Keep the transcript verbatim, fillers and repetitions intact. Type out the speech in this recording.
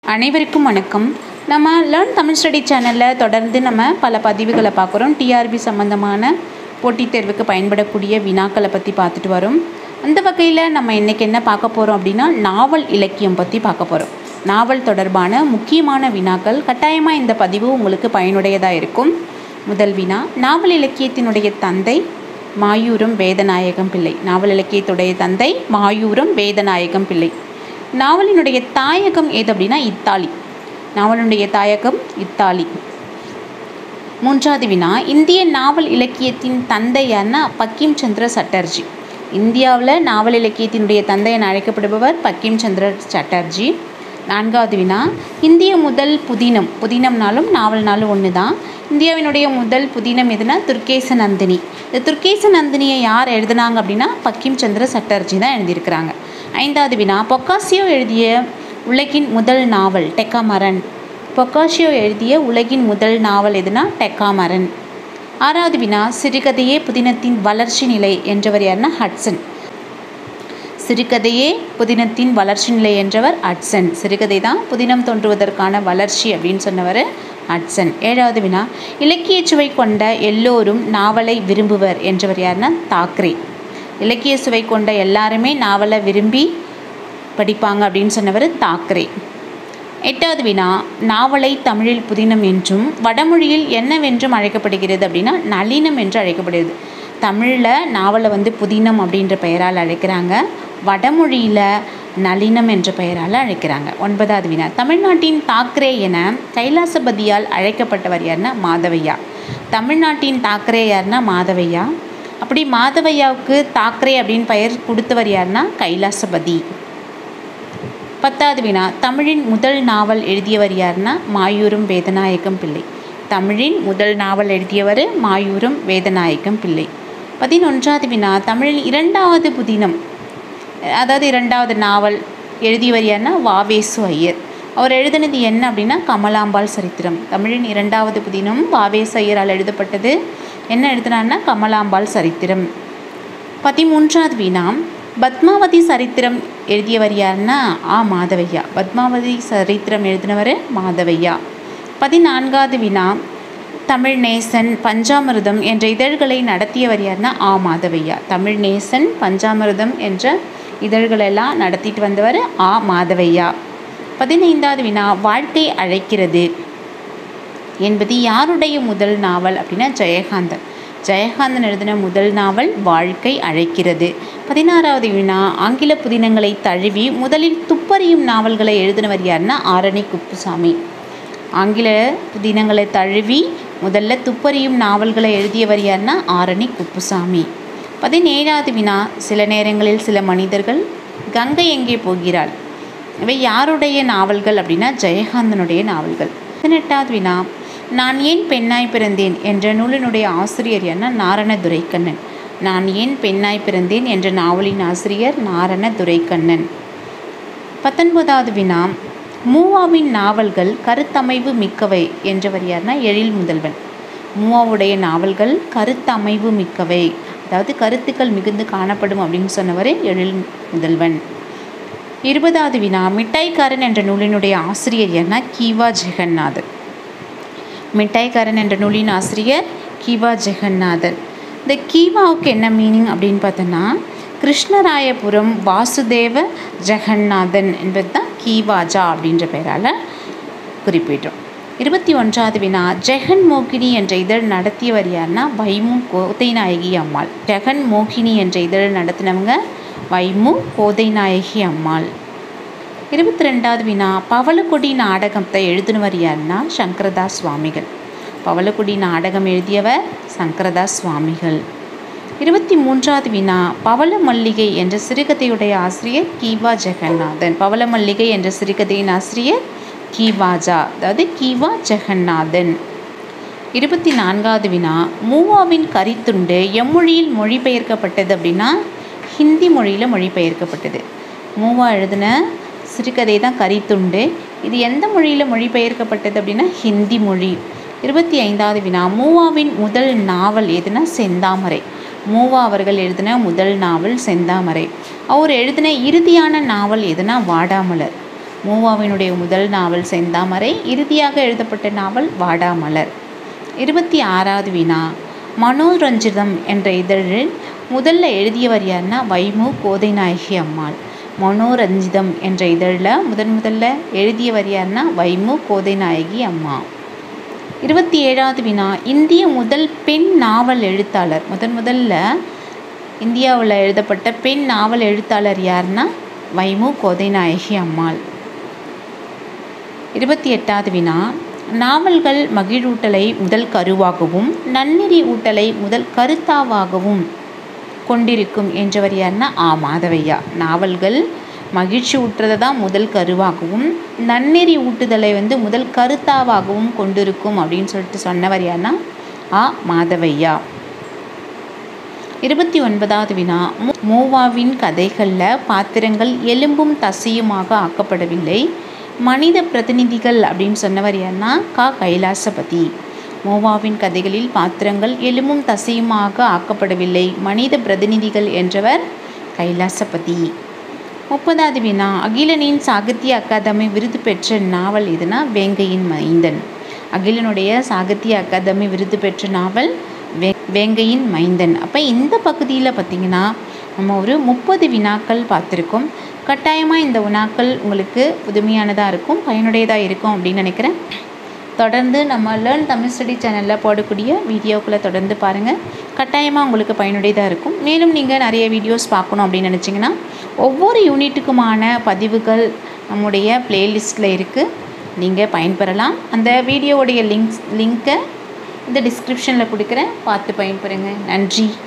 அனைவருக்கும் வணக்கம். நம்ம லேர்ன் தமிழ் ஸ்டடி சேனலில் தொடர்ந்து நம்ம பல பதிவுகளை பார்க்குறோம். டிஆர்பி சம்மந்தமான போட்டித் தேர்வுக்கு பயன்படக்கூடிய வினாக்களை பற்றி பார்த்துட்டு வரோம். அந்த வகையில் நம்ம இன்றைக்கி என்ன பார்க்க போகிறோம் அப்படின்னா, நாவல் இலக்கியம் பற்றி பார்க்க போகிறோம். நாவல் தொடர்பான முக்கியமான வினாக்கள். கட்டாயமாக இந்த பதிவு உங்களுக்கு பயனுடையதாக இருக்கும். முதல் வினா, நாவல் இலக்கியத்தினுடைய தந்தை மாயூரம் வேதநாயகம் பிள்ளை. நாவல் இலக்கியத்துடைய தந்தை மாயூரம் வேதநாயகம் பிள்ளை. நாவலினுடைய தாயகம் ஏது அப்படின்னா இத்தாலி. நாவலினுடைய தாயகம் இத்தாலி. மூன்றாவது வினா, இந்திய நாவல் இலக்கியத்தின் தந்தையான பக்கிம் சந்திர சட்டர்ஜி. இந்தியாவில் நாவல் இலக்கியத்தினுடைய தந்தை என அழைக்கப்படுபவர் பக்கிம் சந்திர சட்டர்ஜி. நான்காவது வினா, இந்திய முதல் புதினம். புதினம்னாலும் நாவல்னாலும் ஒன்று தான். இந்தியாவினுடைய முதல் புதினம் எதுனா துர்கேச நந்தினி. இந்த துர்கேச நந்தினியை யார் எழுதினாங்க அப்படின்னா பக்கிம் சந்திர சட்டர்ஜி தான் எழுதியிருக்கிறாங்க. ஐந்தாவது வினா, பொக்காசியோ எழுதிய உலகின் முதல் நாவல் டெக்காமரன். பொக்காசியோ எழுதிய உலகின் முதல் நாவல் எதுனா டெக்காமரன். ஆறாவது வினா, சிறுகதையே புதினத்தின் வளர்ச்சி நிலை என்றவர் யாருன்னா ஹட்சன். சிறுகதையே புதினத்தின் வளர்ச்சி நிலை என்றவர் ஹட்சன். சிறுகதை தான் புதினம் தோன்றுவதற்கான வளர்ச்சி அப்படின்னு சொன்னவர் ஹட்சன். ஏழாவது வினா, இலக்கிய சுவை கொண்ட எல்லோரும் நாவலை விரும்புவர் என்றவர் யாருன்னா தாக்கரே. இலக்கிய சுவை கொண்ட எல்லாருமே நாவலை விரும்பி படிப்பாங்க அப்படின்னு சொன்னவர் தாக்கரே. எட்டாவது வினா, நாவலை தமிழில் புதினம் என்றும் வடமொழியில் என்னவென்றும் அழைக்கப்படுகிறது அப்படின்னா நளினம் என்று அழைக்கப்படுகிறது. தமிழில் நாவலை வந்து புதினம் அப்படின்ற பெயரால் அழைக்கிறாங்க, வடமொழியில் நளினம் என்ற பெயரால் அழைக்கிறாங்க. ஒன்பதாவது வினா, தமிழ்நாட்டின் தாக்கரே என கைலாசபதியால் அழைக்கப்பட்டவர் யாருன்னா மாதவையா. தமிழ்நாட்டின் தாக்கரே யாருன்னா மாதவையா. அப்படி மாதவையாவுக்கு தாக்கரே அப்படின்னு பெயர் கொடுத்தவர் யாருன்னா கைலாசபதி. பத்தாவது வினா, தமிழின் முதல் நாவல் எழுதியவர் யாருன்னா மாயூரம் வேதநாயகம் பிள்ளை. தமிழின் முதல் நாவல் எழுதியவர் மாயூரம் வேதநாயகம் பிள்ளை. பதினொன்றாவது வினா, தமிழின் இரண்டாவது புதினம் அதாவது இரண்டாவது நாவல் எழுதியவர் யாருன்னா வாவேசு ஐயர். அவர் எழுதினது என்ன அப்படின்னா கமலாம்பாள் சரித்திரம். தமிழின் இரண்டாவது புதினம் வாவேசு ஐயரால் எழுதப்பட்டது. என்ன எழுதினார்னா கமலாம்பாள் சரித்திரம். பதிமூன்றாவது வினா, பத்மாவதி சரித்திரம் எழுதியவர் யாருன்னா ஆ மாதவையா. பத்மாவதி சரித்திரம் எழுதினவர் மாதவையா. பதினான்காவது வினா, தமிழ் நேசன் பஞ்சாமிர்தம் என்ற இதழ்களை நடத்தியவர் யாருன்னா ஆ மாதவையா. தமிழ் நேசன் பஞ்சாமிர்தம் என்ற இதழ்களெல்லாம் நடத்திட்டு வந்தவர் ஆ மாதவையா. பதினைந்தாவது வினா, வாழ்க்கை அழைக்கிறது என்பது யாருடைய முதல் நாவல் அப்படின்னா ஜெயகாந்தன். ஜெயகாந்தன் எழுதின முதல் நாவல் வாழ்க்கை அழைக்கிறது. பதினாறாவது வினா, ஆங்கில புதினங்களை தழுவி முதலில் துப்பறியும் நாவல்களை எழுதினவர் யாருன்னா ஆரணி குப்புசாமி. ஆங்கில புதினங்களை தழுவி முதல்ல துப்பறியும் நாவல்களை எழுதியவர் யாருன்னா ஆரணி குப்புசாமி. பதினேழாவது வினா, சில நேரங்களில் சில மனிதர்கள், கங்கை எங்கே போகிறாள். இவை யாருடைய நாவல்கள் அப்படின்னா ஜெயகாந்தனுடைய நாவல்கள். பதினெட்டாவது வினா, நான் ஏன் பெண்ணாய் பிறந்தேன் என்ற நூலினுடைய ஆசிரியர் யாருன்னா நாரண துரைக்கண்ணன். நான் ஏன் பெண்ணாய் பிறந்தேன் என்ற நாவலின் ஆசிரியர் நாரண துரைக்கண்ணன். பத்தொன்பதாவது வினா, மூவாவின் நாவல்கள் கருத்தமைவு மிக்கவை என்றவர் யாருன்னா எழில் முதல்வன். மூவாவுடைய நாவல்கள் கருத்தமைவு மிக்கவை, அதாவது கருத்துக்கள் மிகுந்து காணப்படும் அப்படின்னு சொன்னவர் எழில் முதல்வன். இருபதாவது வினா, மிட்டாய்க்காரன் என்ற நூலினுடைய ஆசிரியர் யாருன்னா கீவா ஜெகநாதன். மிட்டாய்க்காரன் என்ற நூலின் ஆசிரியர் கீவா ஜெகநாதன். இந்த கீவாவுக்கு என்ன மீனிங் அப்படின்னு பார்த்தோன்னா கிருஷ்ணராயபுரம் வாசுதேவ ஜெகநாதன் என்பது தான் கீவாஜா அப்படின்ற பெயரால் குறிப்பிட்டோம். இருபத்தி ஒன்றாவது வினா, ஜெகன் மோகினி என்ற இதழ் நடத்தியவர் யாருன்னா வைமு கோதைநாயகி அம்மாள். ஜெகன் மோகினி என்ற இதழ் நடத்தினவங்க வைமு கோதைநாயகி அம்மாள். இருபத்தி ரெண்டாவது வினா, பவளக்கொடி நாடகத்தை எழுதினவர் யாருன்னா சங்கரதாஸ் சுவாமிகள். பவளக்கொடி நாடகம் எழுதியவர் சங்கரதாஸ் சுவாமிகள். இருபத்தி மூன்றாவது வினா, பவள மல்லிகை என்ற சிறுகதையுடைய ஆசிரியர் கீவா ஜெகநாதன். பவள மல்லிகை என்ற சிறுகதையின் ஆசிரியர் கீவாஜா, அதாவது கீவா ஜெகநாதன். இருபத்தி நான்காவது வினா, மூவாவின் கரித்துண்டு எம்மொழியில் மொழிபெயர்க்கப்பட்டது அப்படின்னா ஹிந்தி மொழியில் மொழிபெயர்க்கப்பட்டது. மூவா எழுதின சிறுகதை தான் கரித்துண்டு. இது எந்த மொழியில் மொழிபெயர்க்கப்பட்டது அப்படின்னா ஹிந்தி மொழி. இருபத்தி ஐந்தாவது வினா, மூவாவின் முதல் நாவல் எதுனா செந்தாமரை. மூவா அவர்கள் எழுதின முதல் நாவல் செந்தாமரை. அவர் எழுதின இறுதியான நாவல் எதுனா வாடாமலர். மூவாவினுடைய முதல் நாவல் செந்தாமரை, இறுதியாக எழுதப்பட்ட நாவல் வாடாமலர். இருபத்தி ஆறாவது வினா, மனோரஞ்சிதம் என்ற இதழில் முதல்ல எழுதியவர் யாருன்னா வைமு கோதைநாயகி அம்மாள். மனோரஞ்சிதம் என்ற இதழில் முதன் முதல்ல எழுதியவர் யாருன்னா வைமு கோதைநாயகி அம்மா. இருபத்தி ஏழாவது வினா, இந்திய முதல் பெண் நாவல் எழுத்தாளர். முதன் முதல்ல இந்தியாவில் எழுதப்பட்ட பெண் நாவல் எழுத்தாளர் யாருன்னா வைமு கோதைநாயகி அம்மாள். இருபத்தி எட்டாவது வினா, நாவல்கள் மகிழ்வூட்டலை முதல் கருவாகவும் நன்னெறி ஊட்டலை முதல் கருத்தாவாகவும் கொண்டிருக்கும் என்றவர் யாருன்னா ஆ மாதவையா. நாவல்கள் மகிழ்ச்சி ஊட்டுறதை தான் முதல் கருவாகவும் நன்னெறி ஊட்டுதலை வந்து முதல் கருத்தாவாகவும் கொண்டிருக்கும் அப்படின்னு சொல்லிட்டு சொன்னவர் யாருன்னா ஆ மாதவையா. இருபத்தி ஒன்பதாவது வினா, மூவாவின் கதைகளில் பாத்திரங்கள் எலும்பும் தசையுமாக ஆக்கப்படவில்லை, மனித பிரதிநிதிகள் அப்படின்னு சொன்னவர் யாருன்னா கா கைலாசபதி. மூவாவின் கதைகளில் பாத்திரங்கள் எலும்பும் தசையுமாக ஆக்கப்படவில்லை, மனித பிரதிநிதிகள் என்றவர் கைலாசபதி. முப்பதாவது வினா, அகிலனின் சாகித்ய அகாதமி விருது பெற்ற நாவல் எதுனா வேங்கையின் மைந்தன். அகிலனுடைய சாகித்ய அகாதமி விருது பெற்ற நாவல் வே வேங்கையின் மைந்தன். அப்போ இந்த பகுதியில் பார்த்திங்கன்னா நம்ம ஒரு முப்பது வினாக்கள் பார்த்துருக்கோம். கட்டாயமாக இந்த வினாக்கள் உங்களுக்கு புதுமையானதாக இருக்கும், பயனுடையதாக இருக்கும் அப்படின்னு நினைக்கிறேன். தொடர்ந்து நம்ம லேர்ன் தமிழ் ஸ்டடி சேனலில் போடக்கூடிய வீடியோக்களை தொடர்ந்து பாருங்கள். கட்டாயமாக உங்களுக்கு பயனுடையதாக இருக்கும். மேலும் நீங்கள் நிறைய வீடியோஸ் பார்க்கணும் அப்படின்னு நினச்சிங்கன்னா ஒவ்வொரு யூனிட்டுக்குமான பதிவுகள் நம்முடைய ப்ளேலிஸ்ட்டில் இருக்குது, நீங்கள் பயன்பெறலாம். அந்த வீடியோவுடைய லிங்க்ஸ் லிங்க்கை இந்த டிஸ்கிரிப்ஷனில் கொடுக்குறேன், பார்த்து பயன்பெறுங்க. நன்றி.